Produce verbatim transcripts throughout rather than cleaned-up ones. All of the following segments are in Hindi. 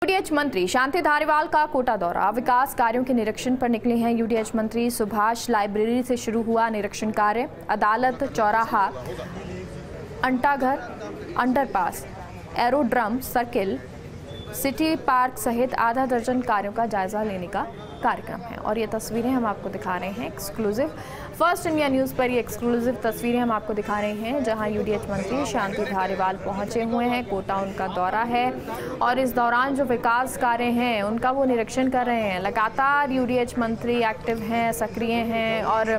यूडीएच मंत्री शांति धारीवाल का कोटा दौरा, विकास कार्यों के निरीक्षण पर निकले हैं यूडीएच मंत्री। सुभाष लाइब्रेरी से शुरू हुआ निरीक्षण कार्य, अदालत चौराहा, Antaghar, underpass, aerodrome circle, city park सहित आधा दर्जन कार्यों का जायजा लेने का कार्यक्रम है। और ये तस्वीरें हम आपको दिखा रहे हैं एक्सक्लूसिव फर्स्ट इंडिया न्यूज़ पर। ये एक्सक्लूसिव तस्वीरें हम आपको दिखा रहे हैं जहां यूडीएच मंत्री शांति धारीवाल पहुंचे हुए हैं। कोटा उनका दौरा है और इस दौरान जो विकास कार्य हैं उनका वो निरीक्षण कर रहे हैं। लगातार यूडीएच मंत्री एक्टिव हैं, सक्रिय हैं और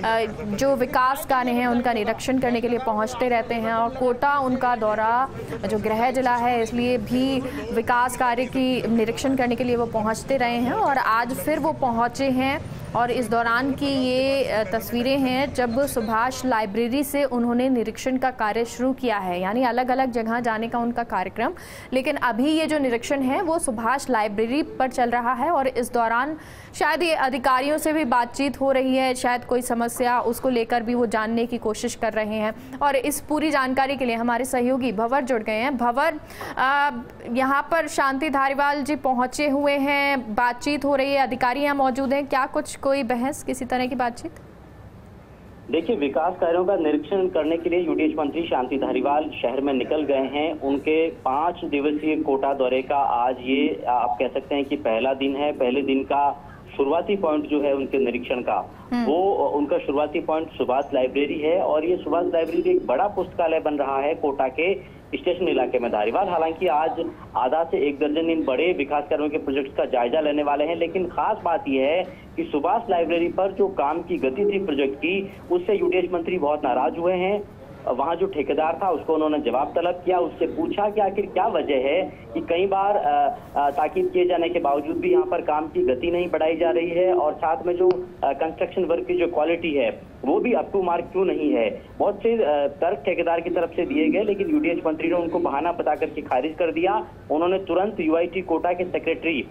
जो विकास कार्य हैं उनका निरीक्षण करने के लिए पहुँचते रहते हैं। और कोटा उनका दौरा जो गृह जिला है इसलिए भी विकास कार्य की निरीक्षण करने के लिए वो पहुँचते रहे हैं और आज फिर वो पहुँचे हैं। और इस दौरान की ये तस्वीरें हैं जब सुभाष लाइब्रेरी से उन्होंने निरीक्षण का कार्य शुरू किया है, यानी अलग अलग जगह जाने का उनका कार्यक्रम। लेकिन अभी ये जो निरीक्षण है वो सुभाष लाइब्रेरी पर चल रहा है और इस दौरान शायद ये अधिकारियों से भी बातचीत हो रही है, शायद कोई समस्या उसको लेकर भी वो जानने की कोशिश कर रहे हैं। और इस पूरी जानकारी के लिए हमारे सहयोगी भंवर जुड़ गए हैं। भंवर, यहाँ पर शांति धारीवाल जी पहुँचे हुए हैं, बातचीत हो रही है, अधिकारी यहाँ मौजूद हैं, क्या कुछ कोई बहस, किसी तरह की बातचीत? देखिए, विकास कार्यों का निरीक्षण करने के लिए यूडीएच मंत्री शांति धारीवाल शहर में निकल गए हैं। उनके पांच दिवसीय कोटा दौरे का आज ये आप कह सकते हैं कि पहला दिन है। पहले दिन का शुरुआती पॉइंट जो है उनके निरीक्षण का, वो उनका शुरुआती पॉइंट सुभाष लाइब्रेरी है। और ये सुभाष लाइब्रेरी एक बड़ा पुस्तकालय बन रहा है कोटा के स्टेशन इलाके में। धारीवाल हालांकि आज आधा से एक दर्जन इन बड़े विकास कार्यों के प्रोजेक्ट्स का जायजा लेने वाले हैं। लेकिन खास बात यह है कि सुभाष लाइब्रेरी पर जो काम की गति थी प्रोजेक्ट की, उससे यूडीएच मंत्री बहुत नाराज हुए हैं। वहां जो ठेकेदार था उसको उन्होंने जवाब तलब किया, उससे पूछा कि आखिर क्या वजह है कि कई बार ताकीद किए जाने के बावजूद भी यहाँ पर काम की गति नहीं बढ़ाई जा रही है और साथ में जो कंस्ट्रक्शन वर्क की जो क्वालिटी है वो भी अप टू मार्क क्यों नहीं है। बहुत से तर्क ठेकेदार की तरफ से दिए गए लेकिन यूडीएच मंत्री ने उनको बहाना बता करके खारिज कर दिया। उन्होंने तुरंत यूआईटी कोटा के सेक्रेटरी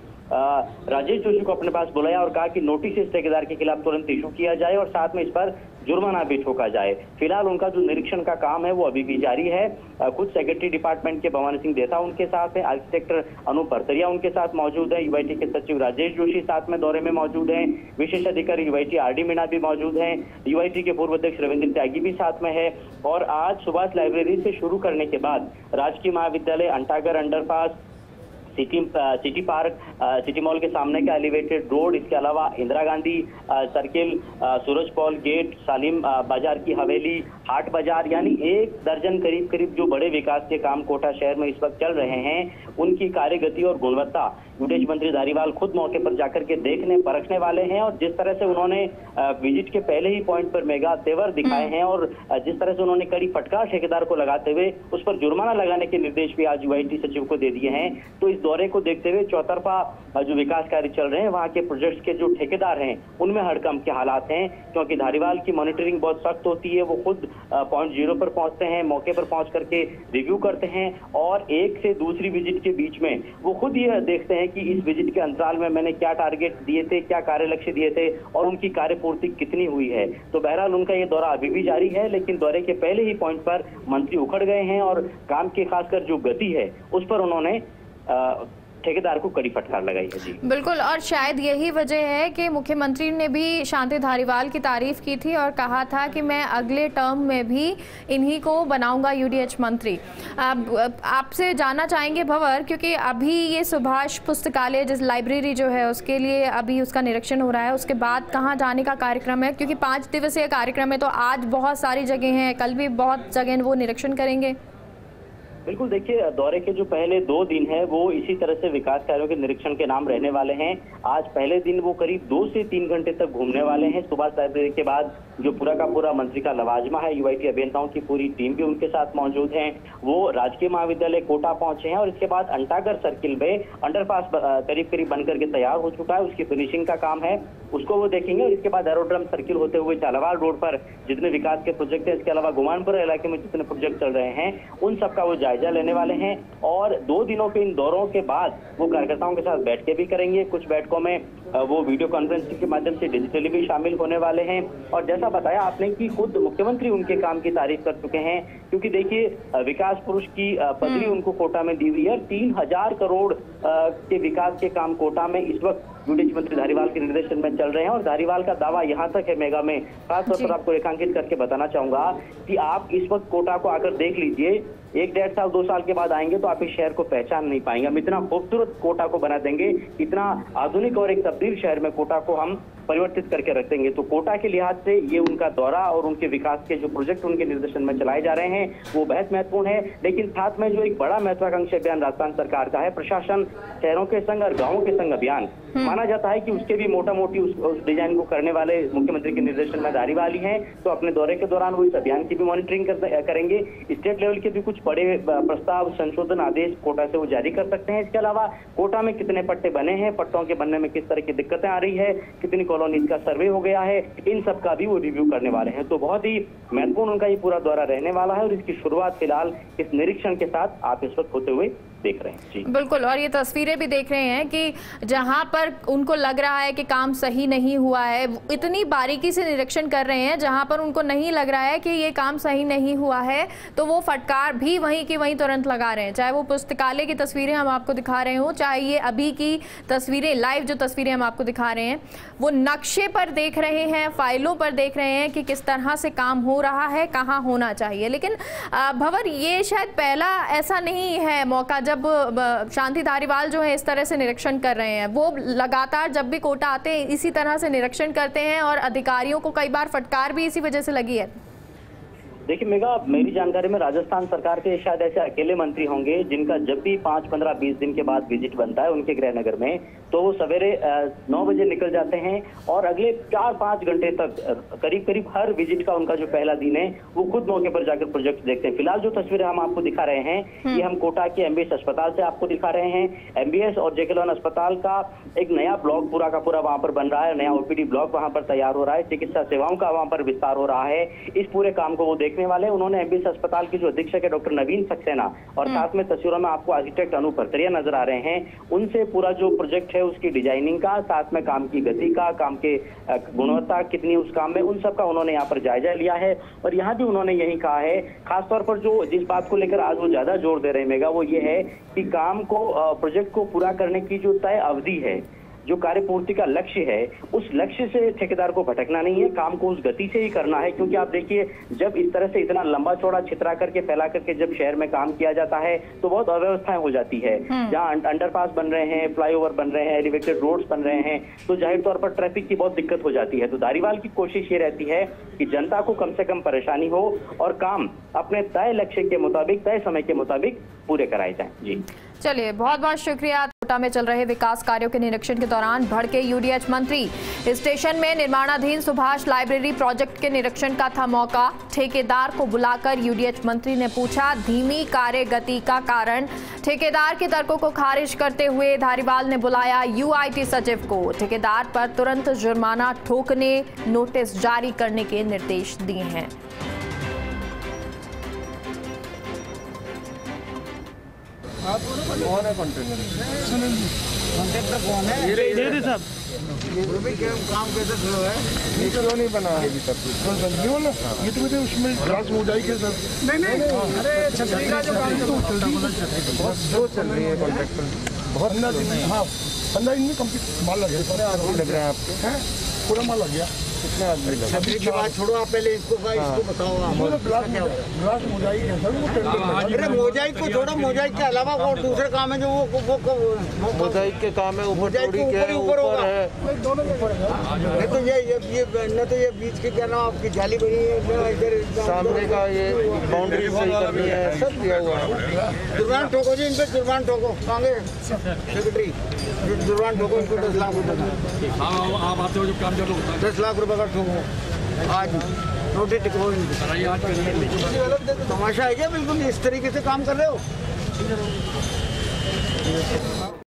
राजेश जोशी को अपने पास बुलाया और कहा कि नोटिस इस ठेकेदार के खिलाफ तुरंत इशू किया जाए और साथ में इस पर जुर्माना भी ठोका जाए। फिलहाल उनका जो निरीक्षण का काम है वो अभी भी जारी है। खुद सेक्रेटरी डिपार्टमेंट के भवानी सिंह देसा उनके साथ है, आर्किटेक्टर अनूप भरतरिया उनके साथ मौजूद है, यूआईटी के सचिव राजेश जोशी साथ में दौरे में मौजूद हैं, विशेष अधिकारी यूआईटी आर डी मीणा भी मौजूद हैं, यूआईटी के पूर्व अध्यक्ष रविंद्र त्यागी भी साथ में है। और आज सुभाष लाइब्रेरी से शुरू करने के बाद राजकीय महाविद्यालय, Antaghar, underpass, city city park, city mall के सामने का एलिवेटेड रोड, इसके अलावा इंदिरा गांधी सर्किल, सूरज पॉल गेट, सालिम बाजार की हवेली, हाट बाजार, यानी एक दर्जन करीब करीब जो बड़े विकास के काम कोटा शहर में इस वक्त चल रहे हैं उनकी कार्यगति और गुणवत्ता यूडीएच मंत्री धारीवाल खुद मौके पर जाकर के देखने परखने वाले हैं। और जिस तरह से उन्होंने विजिट के पहले ही पॉइंट पर मेगा तेवर दिखाए हैं और जिस तरह से उन्होंने कड़ी फटकार ठेकेदार को लगाते हुए उस पर जुर्माना लगाने के निर्देश भी आज यूआईटी सचिव को दे दिए हैं, तो इस दौरे को देखते हुए चौतरफा जो विकास कार्य चल रहे हैं वहां के प्रोजेक्ट्स के जो ठेकेदार हैं उनमें हड़कंप के हालात हैं। क्योंकि धारीवाल की मॉनिटरिंग बहुत सख्त होती है, वो खुद पॉइंट जीरो पर पहुंचते हैं, मौके पर पहुंच करके रिव्यू करते हैं और एक से दूसरी विजिट के बीच में वो खुद ये देखते हैं कि इस विजिट के अंतराल में मैंने क्या टारगेट दिए थे, क्या कार्य लक्ष्य दिए थे और उनकी कार्यपूर्ति कितनी हुई है। तो बहरहाल उनका ये दौरा अभी भी जारी है, लेकिन दौरे के पहले ही पॉइंट पर मंत्री उखड़ गए हैं और काम की खासकर जो गति है उस पर उन्होंने ठेकेदार को कड़ी फटकार लगाई है। जी बिल्कुल, और शायद यही वजह है कि मुख्यमंत्री ने भी शांति धारीवाल की तारीफ की थी और कहा था कि मैं अगले टर्म में भी इन्हीं को बनाऊंगा यूडीएच मंत्री। अब आपसे जानना चाहेंगे भंवर, क्योंकि अभी ये सुभाष पुस्तकालय जिस लाइब्रेरी जो है उसके लिए अभी उसका निरीक्षण हो रहा है, उसके बाद कहाँ जाने का कार्यक्रम है? क्योंकि पाँच दिवसीय कार्यक्रम है तो आज बहुत सारी जगह हैं, कल भी बहुत जगह वो निरीक्षण करेंगे। बिल्कुल, देखिए, दौरे के जो पहले दो दिन है वो इसी तरह से विकास कार्यों के निरीक्षण के नाम रहने वाले हैं। आज पहले दिन वो करीब दो से तीन घंटे तक घूमने वाले हैं। सुभाष लाइब्रेरी के बाद जो पूरा का पूरा मंत्री का लवाजमा है, यूआईटी अभियंताओं की पूरी टीम भी उनके साथ मौजूद है, वो राजकीय महाविद्यालय कोटा पहुंचे हैं और इसके बाद अंटाघर सर्किल में अंडरपास करीब करीब बनकर के तैयार हो चुका है, उसकी फिनिशिंग का काम है। उसको वो देखेंगे। इसके बाद एरोड्रम सर्किल होते हुए झालावाड़ रोड पर जितने विकास के प्रोजेक्ट है, इसके अलावा गुमानपुर इलाके में जितने प्रोजेक्ट चल रहे हैं, उन सबका वो जायजा लेने वाले हैं। और दो दिनों के इन दौरों के बाद वो कार्यकर्ताओं के साथ बैठकें भी करेंगे। कुछ बैठकों में वो वीडियो कॉन्फ्रेंसिंग के माध्यम से डिजिटली भी शामिल होने वाले हैं। और जैसा बताया आपने कि खुद मुख्यमंत्री उनके काम की तारीफ कर चुके हैं, क्योंकि देखिए विकास पुरुष की पदवी उनको कोटा में दी हुई है। तीन हजार करोड़ के विकास के काम कोटा में इस वक्त यूडीएच मंत्री धारीवाल के निर्देशन में चल रहे हैं। और धारीवाल का दावा यहाँ तक है मेगा में, खासतौर पर आपको रेखांकित करके बताना चाहूंगा कि आप इस वक्त कोटा को आकर देख लीजिए, एक डेढ़ साल दो साल के बाद आएंगे तो आप इस शहर को पहचान नहीं पाएंगे। हम इतना खूबसूरत कोटा को बना देंगे, इतना आधुनिक और एक तब्दील शहर में कोटा को हम परिवर्तित करके रख देंगे। तो कोटा के लिहाज से ये उनका दौरा और उनके विकास के जो प्रोजेक्ट उनके निर्देशन में चलाए जा रहे हैं वो बेहद महत्वपूर्ण है। लेकिन साथ में जो एक बड़ा महत्वाकांक्षी अभियान राजस्थान सरकार का है, प्रशासन शहरों के संग और गाँवों के संग अभियान, माना जाता है कि उसके भी मोटा मोटी उस, उस डिजाइन को करने वाले मुख्यमंत्री के निर्देशन में धारीवाल ही हैं। तो अपने दौरे के दौरान वो इस अभियान की भी मॉनिटरिंग कर, करेंगे। स्टेट लेवल के भी कुछ बड़े प्रस्ताव, संशोधन आदेश कोटा से वो जारी कर सकते हैं। इसके अलावा कोटा में कितने पट्टे बने हैं, पट्टों के बनने में किस तरह की दिक्कतें आ रही है, कितनी कॉलोनी का सर्वे हो गया है, इन सब का भी वो रिव्यू करने वाले हैं। तो बहुत ही महत्वपूर्ण उनका ये पूरा दौरा रहने वाला है। और इसकी शुरुआत फिलहाल इस निरीक्षण के साथ आप इस वक्त होते हुए देख रहे हैं। जी बिल्कुल, और ये तस्वीरें भी देख रहे हैं कि जहां पर उनको लग रहा है कि काम सही नहीं हुआ है, इतनी बारीकी से निरीक्षण कर रहे हैं। जहां पर उनको नहीं लग रहा है कि ये काम सही नहीं हुआ है तो वो फटकार भी वहीं की वहीं तुरंत लगा रहे हैं। चाहे वो पुस्तकालय की तस्वीरें हम आपको दिखा रहे हो, चाहे ये अभी की तस्वीरें, लाइव जो तस्वीरें हम आपको दिखा रहे हैं, वो नक्शे पर देख रहे हैं, फाइलों पर देख रहे हैं कि किस तरह से काम हो रहा है, कहाँ होना चाहिए। लेकिन भंवर, ये शायद पहला ऐसा नहीं है मौका जब शांति धारीवाल जो है इस तरह से निरीक्षण कर रहे हैं। वो लगातार जब भी कोटा आते हैं इसी तरह से निरीक्षण करते हैं और अधिकारियों को कई बार फटकार भी इसी वजह से लगी है। देखिए मेगा, मेरी जानकारी में राजस्थान सरकार के शायद ऐसे अकेले मंत्री होंगे जिनका जब भी पांच पंद्रह बीस दिन के बाद विजिट बनता है उनके गृह नगर में, तो वो सवेरे नौ बजे निकल जाते हैं और अगले चार पांच घंटे तक करीब करीब हर विजिट का उनका जो पहला दिन है वो खुद मौके पर जाकर प्रोजेक्ट देखते हैं। फिलहाल जो तस्वीरें हम आपको दिखा रहे हैं ये हम कोटा के एमबीएस अस्पताल से आपको दिखा रहे हैं। एमबीएस और जेके लोन अस्पताल का एक नया ब्लॉक पूरा का पूरा वहां पर बन रहा है, नया ओपीडी ब्लॉक वहां पर तैयार हो रहा है, चिकित्सा सेवाओं का वहां पर विस्तार हो रहा है। इस पूरे काम को वो देख वाले उन्होंने एमबीएस अस्पताल के जो अधीक्षक है डॉक्टर नवीन सक्सेना और साथ में तस्वीरों में आपको आर्किटेक्ट अनूप भरतरिया नजर आ रहे हैं, उनसे पूरा जो प्रोजेक्ट है उसकी डिजाइनिंग का, साथ में काम की गति का, काम के गुणवत्ता कितनी उस काम में, उन सब का उन्होंने यहाँ पर जायजा लिया है। और यहाँ भी उन्होंने यही कहा है, खासतौर पर जो जिस बात को लेकर आज वो ज्यादा जोर दे रहे हैं मेगा, वो ये है कि काम को, प्रोजेक्ट को पूरा करने की जो तय अवधि है, जो कार्य पूर्ति का लक्ष्य है, उस लक्ष्य से ठेकेदार को भटकना नहीं है, काम को उस गति से ही करना है। क्योंकि आप देखिए जब इस तरह से इतना लंबा चौड़ा छितरा करके फैला करके जब शहर में काम किया जाता है तो बहुत अव्यवस्थाएं हो जाती है। जहां अंडरपास बन रहे हैं, फ्लाईओवर बन रहे हैं, एलिवेटेड रोड्स बन रहे हैं, तो जाहिर तौर पर ट्रैफिक की बहुत दिक्कत हो जाती है। तो धारीवाल की कोशिश ये रहती है कि जनता को कम से कम परेशानी हो और काम अपने तय लक्ष्य के मुताबिक, तय समय के मुताबिक पूरे कराए जाएं। जी चलिए, बहुत बहुत शुक्रिया। कोटा में चल रहे विकास कार्यों के निरीक्षण के दौरान भड़के यूडीएच मंत्री। स्टेशन में निर्माणाधीन सुभाष लाइब्रेरी प्रोजेक्ट के निरीक्षण का था मौका। ठेकेदार को बुलाकर यूडीएच मंत्री ने पूछा धीमी कार्य गति का कारण। ठेकेदार के तर्कों को खारिज करते हुए धारीवाल ने बुलाया यूआईटी सचिव को। ठेकेदार पर तुरंत जुर्माना ठोकने, नोटिस जारी करने के निर्देश दिए हैं। कौन है कॉन्ट्रैक्टर? कॉन्ट्रैक्टर कौन है? ये दे दे साहब। वो भी क्या काम कैसे शुरू है? ये तो नहीं बना है अभी तक। क्यों ना? ये तो मुझे उसमें ग्रास मोजाइक है सर। नहीं नहीं, अरे छतरी का जो काम तो बहुत स्लो चल रही है कॉन्ट्रैक्टर। बहुत ना हाँ, पंद्रह दिन में कंप्लीट माल लगे। कितने आदमी लग रहे हैं आपके? हैं पूरा माल लग गया। कितने आदमी लगे? छतरी की बात छोड़ो, आप पहले इसको इसको बताओ। ग्लास मोजाइक है सर, वो अरे मोजाइक को छोड़ो, मोजाइक के अलावा वो दूसरे काम है जो वो वो मोजाइक के काम है, ऊपर थोड़ी के ऊपर है, दोनों ऊपर है। नहीं तो ये ये न तो ये बीच की क्या नाम आपकी जाली बनी है, इधर सामने का ये बाउंड्री सही करनी है, सब दिया हुआ है। जुर्मान ठोको जी, इन पे जुर्मान ठोको। मांगे सेक्रेटरी जुर्मान ठोको इनको दस लाख रुपए। आप आते हो जब काम चालू होता है दस लाख रुपए का ठोको। आज नोटिस टिकवाओ इनको। तमाशा है क्या? बिल्कुल इस तरीके से काम कर रहे हो।